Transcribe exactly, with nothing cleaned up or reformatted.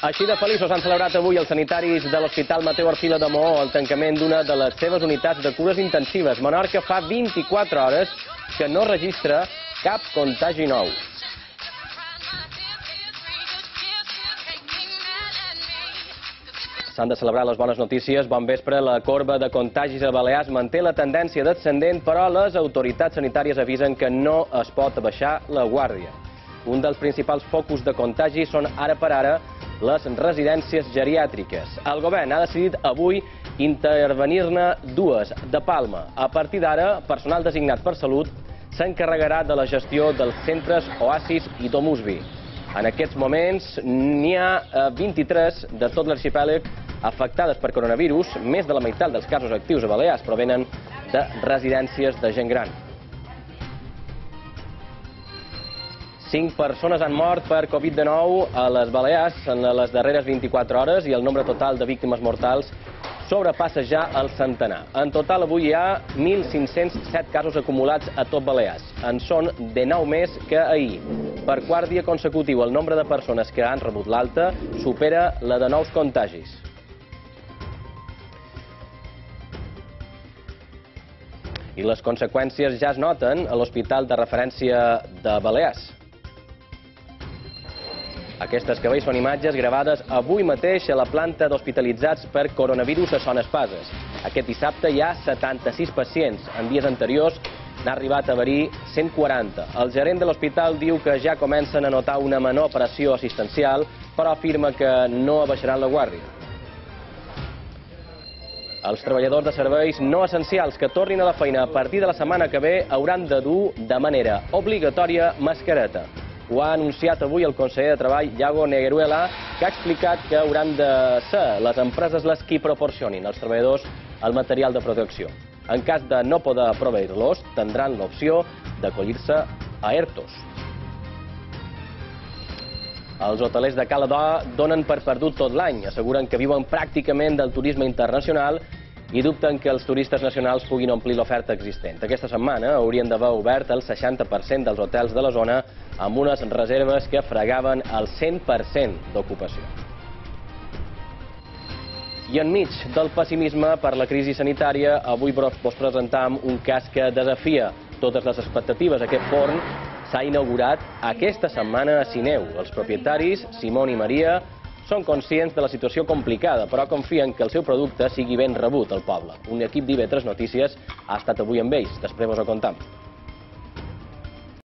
Així de feliços han celebrat avui els sanitaris de l'Hospital Mateu Arcila de Maó el tancament d'una de les seves unitats de cures intensives. Menorca fa vint-i-quatre hores que no registra cap contagi nou. S'han de celebrar les bones notícies. Bon vespre. La corba de contagis a Balears manté la tendència descendent, però les autoritats sanitàries avisen que no es pot abaixar la guàrdia. Un dels principals focus de contagi són ara per ara les residències geriàtriques. El govern ha decidit avui intervenir-ne dues de Palma. A partir d'ara, personal designat per Salut s'encarregarà de la gestió dels centres Oasis i Domusvi. En aquests moments n'hi ha vint-i-tres de tot l'arxipèlag afectades per coronavirus. Més de la meitat dels casos actius a Balears provenen de residències de gent gran. Cinc persones han mort per Covid dinou a les Balears en les darreres vint-i-quatre hores i el nombre total de víctimes mortals sobrepassa ja el centenar. En total, avui hi ha mil cinc-cents set casos acumulats a tot Balears. En són dinou més que ahir. Per quart dia consecutiu, el nombre de persones que han rebut l'alta supera la de nous contagis. I les conseqüències ja es noten a l'Hospital de Referència de Balears. Aquestes que veus són imatges gravades avui mateix a la planta d'hospitalitzats per coronavirus a Son Espases. Aquest dissabte hi ha setanta-sis pacients. En dies anteriors n'ha arribat a haver-hi cent quaranta. El gerent de l'hospital diu que ja comencen a notar una menor pressió assistencial, però afirma que no abaixaran la guàrdia. Els treballadors de serveis no essencials que tornin a la feina a partir de la setmana que ve hauran de dur de manera obligatòria mascareta. Ho ha anunciat avui el conseller de Treball, Iago Negueruela, que ha explicat que hauran de ser les empreses les qui proporcionin als treballadors el material de protecció. En cas de no poder proveir-los, tindran l'opció d'acollir-se a ERTOs. Els hotelers de Cala d'Or donen per perdut tot l'any. Asseguren que viuen pràcticament del turisme internacional i dubten que els turistes nacionals puguin omplir l'oferta existent. Aquesta setmana haurien d'haver obert el seixanta per cent dels hotels de la zona amb unes reserves que fregaven el cent per cent d'ocupació. I enmig del pessimisme per la crisi sanitària, avui vos presentam un cas que desafia totes les expectatives. Aquest forn s'ha inaugurat aquesta setmana a Sineu. Els propietaris, Simón i Maria, són conscients de la situació complicada, però confien que el seu producte sigui ben rebut al poble. Un equip d'I V tres Notícies ha estat avui amb ells. Després vos ho contam.